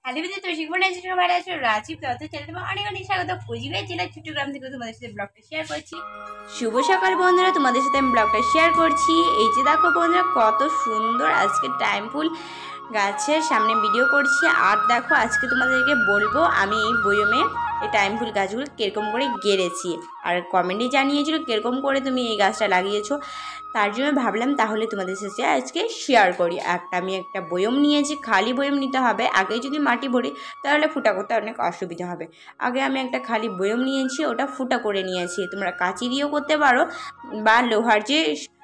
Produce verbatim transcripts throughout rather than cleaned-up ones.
Hello বন্ধু, তো শিখবো না সেটা ভালো আছো। রাজীব তথ্য চ্যানেলে তোমার অনেক অনেক স্বাগত। কোচবিহার জেলার চট্টগ্রাম থেকে তোমাদের সাথে ব্লগটা শেয়ার করছি। শুভ সকাল বন্ধুরা, তোমাদের সাথে আমি ব্লগটা শেয়ার করছি। এই যে দেখো বন্ধুরা, কত সুন্দর আজকে টাইম ফুল গাছের সামনে ভিডিও করছি। আর দেখো আজকে তোমাদেরকে বলবো আমি এই বয়মে এই টাইম ফুল গাছগুলো কীরকম করে গেড়েছি, আর কমেন্টে জানিয়েছিল কীরকম করে তুমি এই গাছটা লাগিয়েছো। তার জন্য ভাবলাম তাহলে তোমাদের সাথে আজকে শেয়ার করি। একটা আমি একটা বয়ম নিয়েছি, খালি বয়ম নিতে হবে। আগে যদি মাটি ভরি তাহলে ফুটা করতে অনেক অসুবিধা হবে। আগে আমি একটা খালি বয়ম নিয়েছি, ওটা ফুটা করে নিয়েছি। তোমরা কাঁচি দিয়েও করতে পারো বা লোহার যে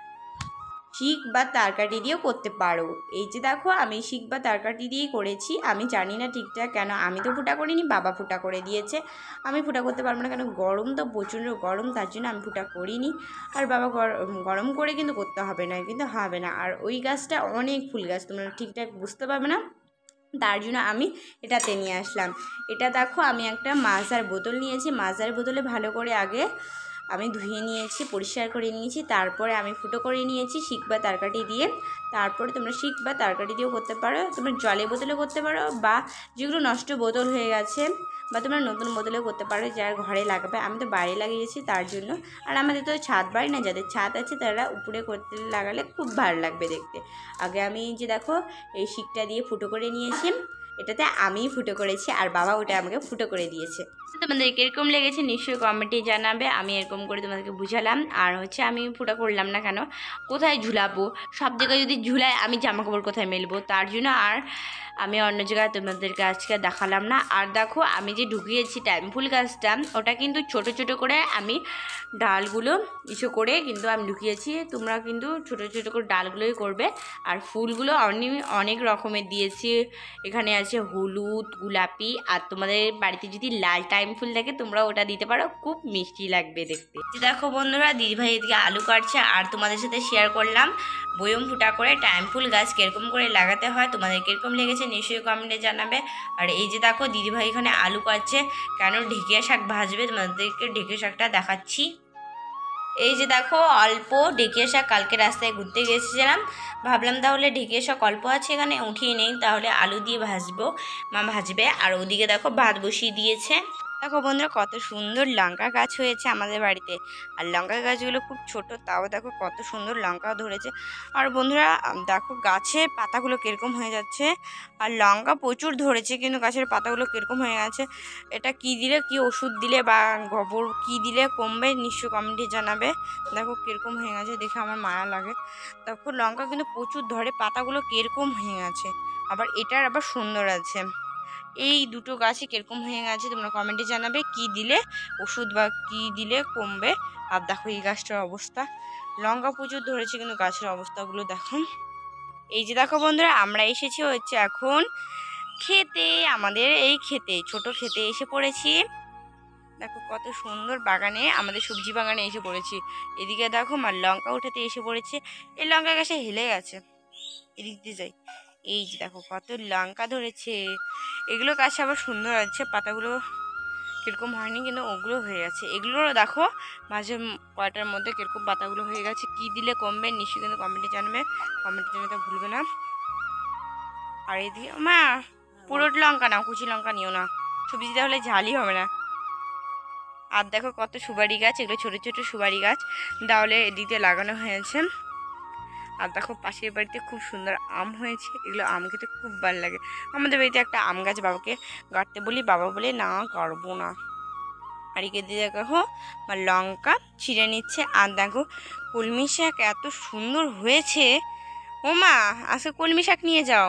শিক বা তারকাঠি দিয়েও করতে পারো। এই যে দেখো আমি শিক বা তারকাঠি দিয়েই করেছি। আমি জানি না ঠিকঠাক কেন আমি তো ফুটা করিনি, বাবা ফুটা করে দিয়েছে। আমি ফুটা করতে পারবো না, কেন গরম তো প্রচণ্ড গরম, তার জন্য আমি ফুটা করিনি। আর বাবা গরম করে কিন্তু করতে হবে না, কিন্তু হবে না। আর ওই গাছটা অনেক ফুল গাছ, তোমরা ঠিকঠাক বুঝতে পারবে না, তার জন্য আমি এটাতে নিয়ে আসলাম। এটা দেখো আমি একটা মাজার বোতল নিয়েছি। মাজার বোতলে ভালো করে আগে আমি ধুয়ে নিয়েছি, পরিষ্কার করে নিয়েছি। তারপরে আমি ফুটো করে নিয়েছি শিক বা তারকাঠি দিয়ে। তারপরে তোমরা শিক বা তারকাঠি দিয়েও করতে পারো, তোমরা জলে বোতলে করতে পারো, বা যেগুলো নষ্ট বোতল হয়ে গেছে বা তোমরা নতুন বোতলেও করতে পারো, যার ঘরে লাগাবে। আমি তো বাইরে লাগিয়েছি তার জন্য। আর আমাদের তো ছাদ বাড়ি না, যাদের ছাদ আছে তারা উপরে করতে লাগালে খুব ভালো লাগবে দেখতে। আগে আমি যে দেখো এই শিকটা দিয়ে ফুটো করে নিয়েছি, এটাতে আমিই ফুটো করেছি আর বাবা ওটা আমাকে ফুটো করে দিয়েছে। তোমাদের কীরকম লেগেছে নিশ্চয়ই কমেন্টে জানাবে। আমি এরকম করে তোমাদেরকে বুঝালাম। আর হচ্ছে আমি ফুটো করলাম না কেন, কোথায় ঝুলাবো, সব জায়গায় যদি ঝুলাই আমি জামা কাপড় কোথায় মেলবো, তার জন্য আর আমি অন্য জায়গায় তোমাদেরকে আজকে দেখালাম না। আর দেখো আমি যে ঢুকিয়েছি টাইম ফুল গাছটা, ওটা কিন্তু ছোট ছোট করে আমি ডালগুলো ইসে করে কিন্তু আমি ঢুকিয়েছি। তোমরা কিন্তু ছোট ছোট করে ডালগুলোই করবে। আর ফুলগুলো অনেক অনেক রকমের দিয়েছি। এখানে আছে হলুদ, গোলাপি, আর তোমাদের বাড়িতে যদি লাল টাইম ফুল থাকে তোমরা ওটা দিতে পারো, খুব মিষ্টি লাগবে দেখতে। দেখো বন্ধুরা, দিদিভাই এদিকে আলু কাটছে আর তোমাদের সাথে শেয়ার করলাম বয়ম ফুটা করে টাইম ফুল গাছ কীরকম করে লাগাতে হয়। তোমাদের কীরকম লেগেছে নিশ্চয়ই কমেন্টে জানাবে। আর এই যে দেখো দিদিভাই এখানে আলু কাটছে, কেন ঢেঁকিয়া শাক ভাজবে, তোমাদেরকে ঢেঁকিয়া শাকটা দেখাচ্ছি। এই যে দেখো অল্প ঢেঁকিয়া শাক, কালকে রাস্তায় ঘুরতে গেছিলাম, ভাবলাম তাহলে ঢেঁকিয়া শাক অল্প আছে এখানে উঠিয়ে নেই, তাহলে আলু দিয়ে ভাজবো, মা ভাজবে। আর ওদিকে দেখো ভাত বসিয়ে দিয়েছে। দেখো বন্ধুরা কত সুন্দর লঙ্কা গাছ হয়েছে আমাদের বাড়িতে। আর লঙ্কা গাছগুলো খুব ছোট, তাও দেখো কত সুন্দর লঙ্কা ধরেছে। আর বন্ধুরা দেখো গাছের পাতাগুলো কীরকম হয়ে যাচ্ছে, আর লঙ্কা প্রচুর ধরেছে কিন্তু গাছের পাতাগুলো কীরকম হয়ে গেছে। এটা কি দিলে, কি ওষুধ দিলে বা গোবর কি দিলে কমবে নিশ্চয় কমেন্টে জানাবে। দেখো কীরকম হয়ে গেছে, দেখে আমার মায়া লাগে। দেখো লঙ্কা কিন্তু প্রচুর ধরে, পাতাগুলো কীরকম হয়ে গেছে। আবার এটার আবার সুন্দর আছে। এই দুটো গাছই কীরকম হয়ে গেছে তোমরা কমেন্টে জানাবে, কি দিলে ওষুধ বা কি দিলে কমবে। আর দেখো এই গাছটার অবস্থা, লঙ্কা প্রচুর ধরেছে কিন্তু গাছের অবস্থাগুলো দেখো। এই যে দেখো বন্ধুরা আমরা এসেছি হচ্ছে এখন খেতে, আমাদের এই খেতে ছোট খেতে এসে পড়েছি। দেখো কত সুন্দর বাগানে, আমাদের সবজি বাগানে এসে পড়েছি। এদিকে দেখো মা লঙ্কা উঠাতে এসে পড়েছে। এই লঙ্কা গাছে হেলে গেছে, এদিক দিয়ে যাই। এই যে দেখো কত লঙ্কা ধরেছে, এগুলো গাছে আবার সুন্দর আছে, পাতাগুলো কীরকম হয়নি কিন্তু ওগুলো হয়ে গেছে। এগুলোরও দেখো মাঝে কয়টার মধ্যে কীরকম পাতাগুলো হয়ে গেছে। কি দিলে কমবে নিশ্চয়ই কিন্তু কমেন্টে জানবে, কমেন্টে জানাতে ভুলবে না। আর এদিকে মা পুরো লঙ্কা নাও, কুচি লঙ্কা নিও না, সবজি তাহলে ঝালই হবে না। আর দেখো কত সুপারি গাছ, এগুলো ছোটো ছোটো সুপারি গাছ তাহলে এদিকে লাগানো হয়েছে। আর দেখো পাশের বাড়িতে খুব সুন্দর আম হয়েছে, এগুলো আম খেতে খুব ভালো লাগে। আমাদের বাড়িতে একটা আম গাছ বাবাকে গাড়তে বলি, বাবা বলে না গাড়বো না। আর একে দিয়ে দেখো বা লঙ্কা ছিঁড়ে নিচ্ছে। আর দেখো কলমি শাক এত সুন্দর হয়েছে, ও মা আজকে কলমি শাক নিয়ে যাও।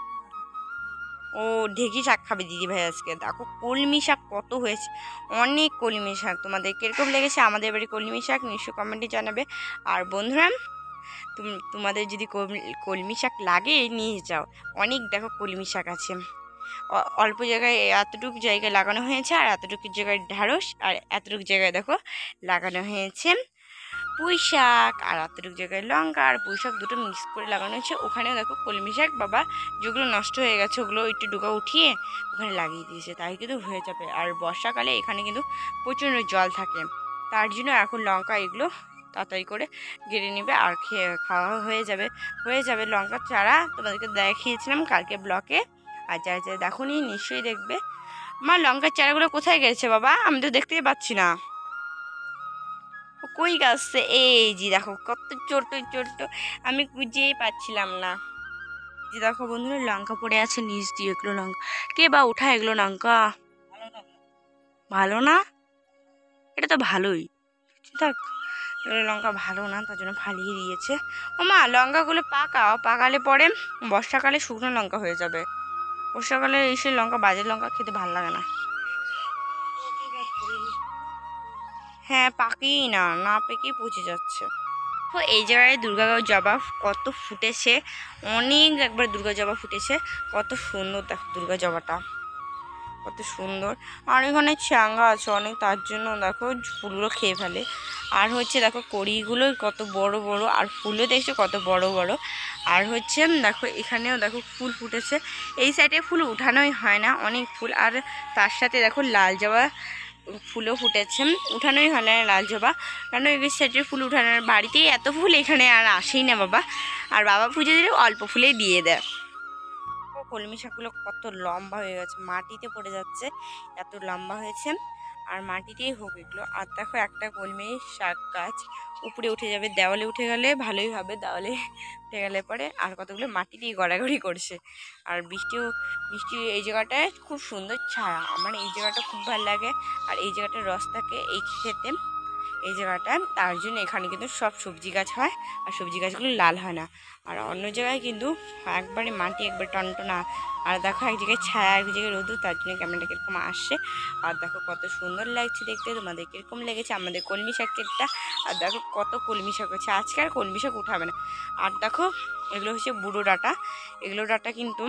ও ঢেঁকি শাক খাবে দিদিভাই আজকে। দেখো কলমি শাক কত হয়েছে, অনেক কলমি শাক। তোমাদের কীরকম লেগেছে আমাদের বাড়ি কলমি শাক নিশ্চয়ই কমেন্টে জানাবে। আর বন্ধুরা তোমাদের যদি কলমি শাক লাগে নিয়ে যাও, অনেক দেখো কলমি শাক আছে। অল্প জায়গায় এতটুকু জায়গায় লাগানো হয়েছে, আর এতটুকু জায়গায় ঢ্যাঁড়স, আর এতটুকু জায়গায় দেখো লাগানো হয়েছে পুঁই শাক, আর এতটুকু জায়গায় লঙ্কা আর পুঁই শাক দুটো মিক্স করে লাগানো হয়েছে। ওখানেও দেখো কলমি শাক বাবা যেগুলো নষ্ট হয়ে গেছে ওগুলো একটু ডুকা উঠিয়ে ওখানে লাগিয়ে দিয়েছে, তাই কিন্তু হয়ে যাবে। আর বর্ষাকালে এখানে কিন্তু প্রচণ্ড জল থাকে, তার জন্য এখন লঙ্কা এগুলো তাড়াতাড়ি করে গেড়ে নেবে আর খেয়ে খাওয়া হয়ে যাবে হয়ে যাবে লঙ্কা চারা তোমাদেরকে দেখিয়েছিলাম কালকে ব্লকে। আর যারা যারা দেখো নি নিশ্চয়ই দেখবে। আমার লঙ্কার চারাগুলো কোথায় গেছে বাবা? আমি তো দেখতেই পাচ্ছি না। কই গাছছে? এই যে দেখো কত ছোট ছোট, আমি খুঁজেই পাচ্ছিলাম না। যে দেখো বন্ধুরা লঙ্কা পড়ে আছে নিচ দিয়ে, এগুলো লঙ্কা কে বা উঠা এগুলো লঙ্কা? ভালো না? এটা তো ভালোই, দেখ এগুলো লঙ্কা ভালো না, তার জন্য ফালিয়ে দিয়েছে। ও মা লঙ্কাগুলো পাকাও, পাকালে পরে বর্ষাকালে শুকনো লঙ্কা হয়ে যাবে। বর্ষাকালে এসে লঙ্কা, বাজে লঙ্কা খেতে ভালো লাগে না। হ্যাঁ পাকেই না, না পেকেই পচে যাচ্ছে। তো এই জায়গায় দুর্গা জবা কত ফুটেছে, অনেক একবার দুর্গা জবা ফুটেছে, কত সুন্দর দেখো দুর্গা জবাটা, কত সুন্দর। আর এখানে চাঙ্গা আছে অনেক, তার জন্য দেখো ফুলগুলো খেয়ে ফেলে। আর হচ্ছে দেখো কড়িগুলো কত বড় বড়, আর ফুলও দেখছো কত বড় বড়। আর হচ্ছে দেখো এখানেও দেখো ফুল ফুটেছে, এই সাইডে ফুল উঠানোই হয় না, অনেক ফুল। আর তার সাথে দেখো লাল জবা ফুলও ফুটেছে, উঠানোই হয় না লাল জবা, কারণ এই সাইডের ফুল উঠানোর, বাড়িতেই এত ফুল এখানে আর আসেই না বাবা। আর বাবা পুজো দিলে অল্প ফুলেই দিয়ে দেয়। কলমি শাকগুলো কত লম্বা হয়ে গেছে, মাটিতে পড়ে যাচ্ছে, এত লম্বা হয়েছে। আর মাটিতেই হোক এগুলো। আর দেখো একটা কলমি শাক গাছ উপরে উঠে যাবে, দেওয়ালে উঠে গেলে ভালোই হবে, দেওয়ালে উঠে গেলে পরে। আর কতগুলো মাটিতেই গড়াগড়ি করছে। আর বৃষ্টিও, বৃষ্টি এই জায়গাটায় খুব সুন্দর ছায়া, আমার এই জায়গাটা খুব ভালো লাগে। আর এই জায়গাটার রস থাকে এই খেতে, এই জায়গাটায়, তার জন্য এখানে কিন্তু সব সবজি গাছ হয়। আর সবজি গাছগুলো লাল হয় না। আর অন্য জায়গায় কিন্তু একবারে মাটি একবার টনটনা। আর দেখো এক জায়গায় ছায়া, এক জায়গায় রোদ, তার জন্য ক্যামেরাটা কীরকম আসছে। আর দেখো কত সুন্দর লাগছে দেখতে, তোমাদের কীরকম লেগেছে আমাদের কলমি শাকেরটা। আর দেখো কত কলমি শাক হচ্ছে, আজকে আর কলমি শাক উঠাবে না। আর দেখো এগুলো হচ্ছে বুড়ো ডাঁটা, এগুলো ডাঁটা কিন্তু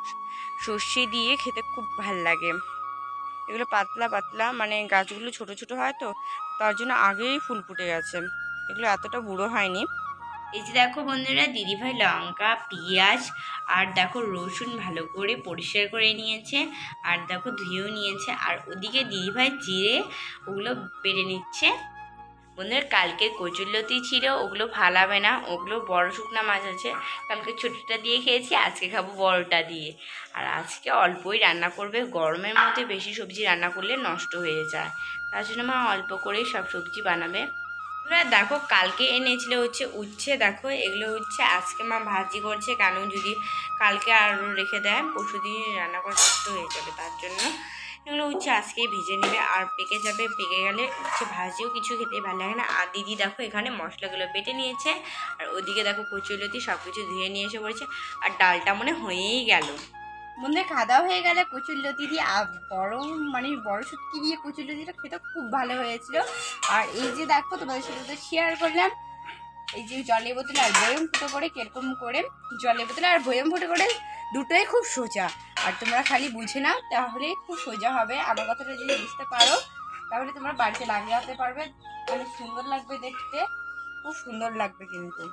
সর্ষে দিয়ে খেতে খুব ভাল লাগে। এগুলো পাতলা পাতলা, মানে গাছগুলো ছোট ছোট হয় তো, তার জন্য আগেই ফুল ফুটে গেছে, এগুলো এতটা বুড়ো হয়নি। এই যে দেখো বন্ধুরা দিদিভাই লঙ্কা, পেঁয়াজ আর দেখো রসুন ভালো করে পরিষ্কার করে নিয়েছে, আর দেখো ধুয়েও নিয়েছে। আর ওদিকে দিদিভাই জিরে ওগুলো বেড়ে নিচ্ছে। বন্ধুরা কালকের কচুরলতি ছিল, ওগুলো ফালাবে না, ওগুলো বড় শুকনা মাছ আছে, কালকে ছোটোটা দিয়ে খেয়েছি, আজকে খাবো বড়টা দিয়ে। আর আজকে অল্পই রান্না করবে, গরমের মধ্যে বেশি সবজি রান্না করলে নষ্ট হয়ে যায়, তার জন্য মা অল্প করেই সব সবজি বানাবে। তোরা দেখো কালকে এনেছিল হচ্ছে উচ্ছে, দেখো এগুলো হচ্ছে আজকে মা ভাজি করছে, কেন যদি কালকে আরও রেখে দেয় পরশু দিন রান্না করে নষ্ট হয়ে যাবে, তার জন্য এগুলো হচ্ছে আজকেই ভেজে নেবে। আর পেকে যাবে, পেকে গেলে হচ্ছে ভাজিও কিছু খেতে ভালো লাগে না। আর দিদি দেখো এখানে মশলাগুলো বেটে নিয়েছে, আর ওদিকে দেখো কচুরলতি সব কিছু ধুয়ে নিয়ে এসে পড়েছে। আর ডালটা মনে হয়েই গেল, মনে খাওয়া হয়ে গেলে কচুরলতি দিয়ে বড়, মানে বড় শুটকি দিয়ে কচুরলতিটা খেতে খুব ভালো হয়েছিল। আর এই যে দেখো তোমাদের সাথে তো শেয়ার করলাম, এই যে জলের বোতলে আর বয়ম ফুটো করে কিরকম করে, জলের বোতলে আর বয়ম ফুটো করে দুটোই খুব সোজা। আর তোমরা খালি বুঝে নাও তাহলে খুব সোজা হবে। আমার কথাটা যদি বুঝতে পারো তাহলে তোমরা বাড়িতে লাগাতে পারবে, অনেক সুন্দর লাগবে দেখতে, খুব সুন্দর লাগবে কিন্তু।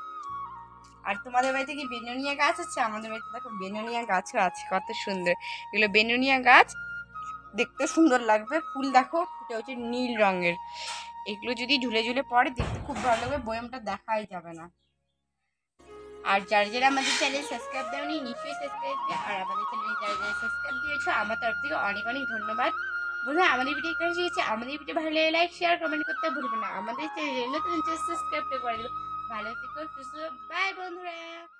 আর তোমাদের বাড়িতে কি বেনুনিয়া গাছ আছে? আমাদের বাড়িতে দেখো বেনুনিয়া গাছও আছে, কত সুন্দর এগুলো বেনুনিয়া গাছ, দেখতে সুন্দর লাগবে। ফুল দেখো ফুটে হচ্ছে নীল রঙের, এগুলো যদি ঝুলে ঝুলে পড়ে দেখতে খুব ভালো লাগবে, বয়মটা দেখাই যাবে না। আর যারা যারা আমাদের চ্যানেল সাবস্ক্রাইব দেওনি নিশ্চয়ই সাবস্ক্রাইব দিয়ে, আর আমাদের চ্যানেলে যারা যারা সাবস্ক্রাইব দিয়েছো আমার তরফ থেকে অনেক অনেক ধন্যবাদ। বন্ধুরা আমাদের ভিডিও এখানে শিখেছি, আমাদের ভিডিও ভালো লাগে লাইক শেয়ার কমেন্ট করতে ভুলবে না, আমাদের চ্যানেল নতুন সাবস্ক্রাইব করে দেবে। ভালো থেকো, সুস্থ, বাই বন্ধুরা।